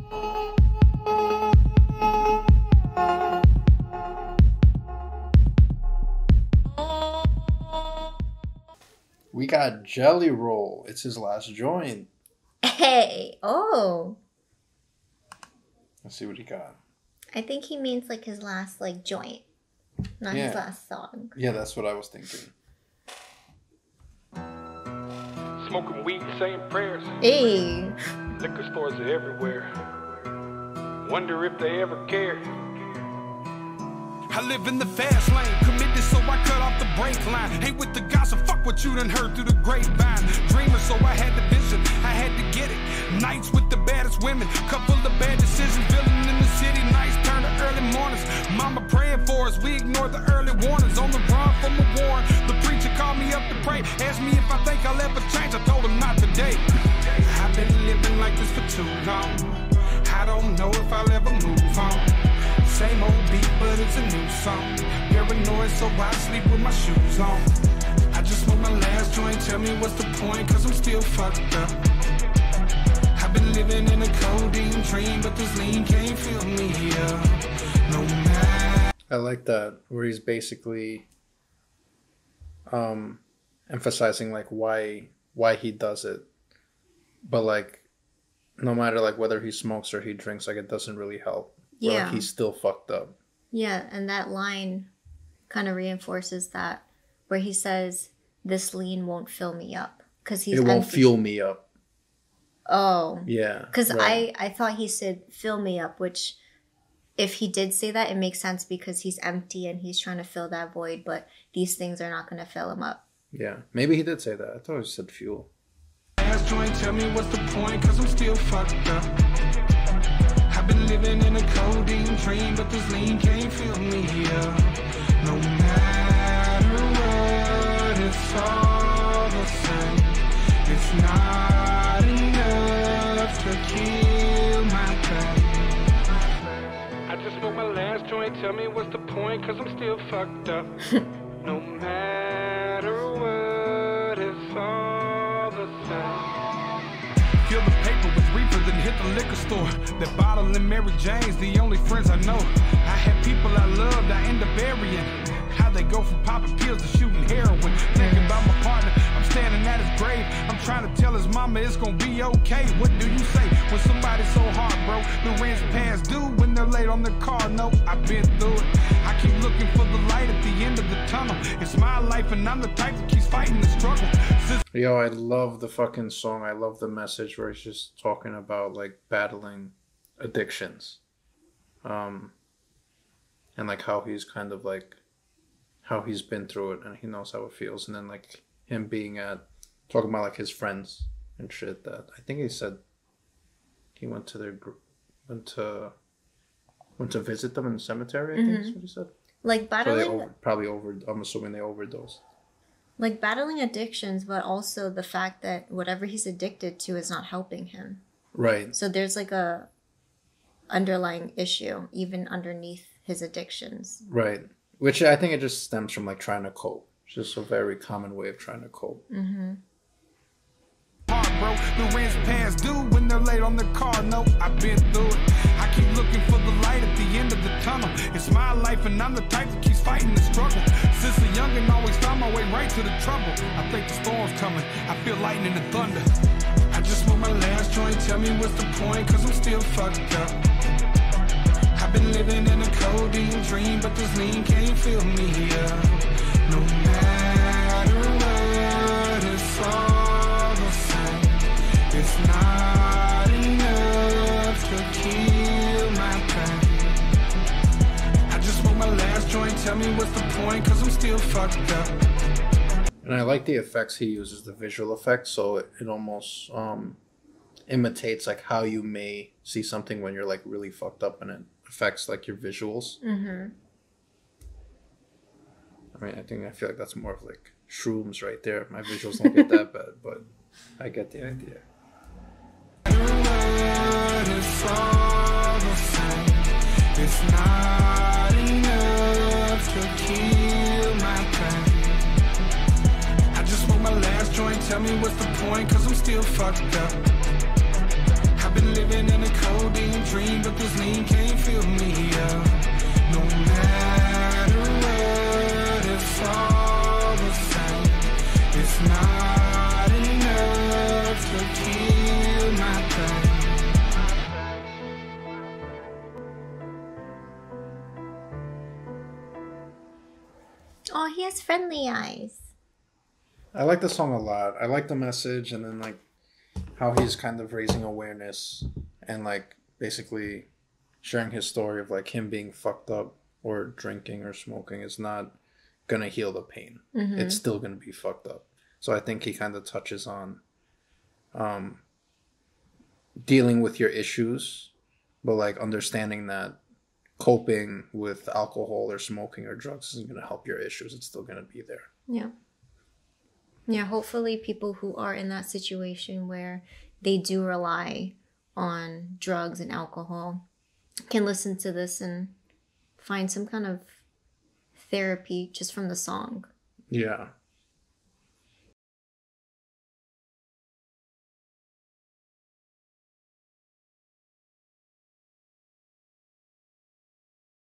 We got Jelly Roll. It's his last joint. Hey, oh. Let's see what he got. I think he means like his last like joint, not his last song. Yeah, that's what I was thinking. Smoking weed, saying prayers. Hey. Liquor stores are everywhere. Wonder if they ever care. I live in the fast lane, committed so I cut off the brake line. Ain't with the gossip, fuck what you done heard through the grapevine. Dreamer, so I had the vision, I had to get it. Nights with the baddest women, couple of bad decisions. Villain in the city, nights turn to early mornings. Mama praying for us, we ignore the early warnings. On the run from a warrant, the preacher called me up to pray. Asked me if I think I'll ever change, I told him not today. I've been living like this for too long. I don't know if I'll ever move on. Same old beat, but it's a new song. Paranoid, so I sleep with my shoes on. I just want my last joint, tell me what's the point, cause I'm still fucked up. I've been living in a codeine dream, but this lean can't fill me up. No matter. I like that, where he's basically emphasizing like why he does it. But like, no matter like whether he smokes or he drinks, like it doesn't really help. Yeah. Like he's still fucked up. Yeah, and that line kind of reinforces that, where he says, "This lean won't fill me up," because he's. It won't fuel me up. Oh. Yeah. Because right. I thought he said "fill me up," which, if he did say that, it makes sense because he's empty and he's trying to fill that void. But these things are not going to fill him up. Yeah, maybe he did say that. I thought he said fuel. Last joint, tell me what's the point, cause I'm still fucked up. I've been living in a codeine dream, but this lean can't fill me up. No matter what, it's all the same. It's not enough to kill my pain. I just want my last joint, tell me what's the point, cause I'm still fucked up. No matter what, it's all the same. Fill the paper with reefer, then hit the liquor store. That bottle and Mary Jane's the only friends I know. I had people I loved, I end up burying. How they go from popping pills to shooting heroin. Thinking about my partner, I'm standing at his grave. I'm trying to tell his mama it's gonna be okay. What do you say when somebody's so hard, bro? The rent's past due when they're late on their car. No, I've been through it. I keep looking for the light at the end of the tunnel. It's my life and I'm the type that keeps fighting the struggle. Yo, I love the fucking song. I love the message where he's just talking about like battling addictions. And like how he's kind of like how he's been through it and he knows how it feels. And then like him being talking about like his friends and shit that I think he said he went to their went to visit them in the cemetery, I think is what he said. Like battling So I'm assuming they overdosed. Like battling addictions, but also the fact that whatever he's addicted to is not helping him. Right. So there's like a underlying issue even underneath his addictions. Right. Which I think it just stems from like trying to cope. It's just a very common way of trying to cope. Mm-hmm. Bro, the rent's past due when they're late on their car. No, I've been through it. I keep looking for the light at the end of the tunnel. It's my life and I'm the type that keeps fighting the struggle. Since a youngin' always found my way right to the trouble. I think the storm's coming. I feel lightning and thunder. I just want my last joint, tell me what's the point, cause I'm still fucked up. I've been living in a codeine dream, but this lean can't fill me up. No matter what, it's all the same. It's not enough to kill my pain. I just want my last joint, tell me what's the point, cause I'm still fucked up. And I like the effects he uses, the visual effects, so it almost imitates like how you may see something when you're like really fucked up, and it affects like your visuals. Mm-hmm. I mean, I feel like that's more of like shrooms right there. My visuals don't get that bad, but I get the idea. It's all the same. It's not enough to kill my pain. I just want my last joint, tell me what's the point, cause I'm still fucked up. I've been living in a codeine dream, but this lean can't fill me up. No matter what, it's all the same. It's not enough to kill my pain. Oh, he has friendly eyes. I like the song a lot. I like the message, and then like how he's kind of raising awareness and like basically sharing his story of like him being fucked up or drinking or smoking is not gonna heal the pain. It's still gonna be fucked up. So I think he kind of touches on dealing with your issues, but like understanding that coping with alcohol or smoking or drugs isn't gonna help your issues. It's still gonna be there. Yeah. Yeah, hopefully people who are in that situation where they do rely on drugs and alcohol can listen to this and find some kind of therapy just from the song. Yeah.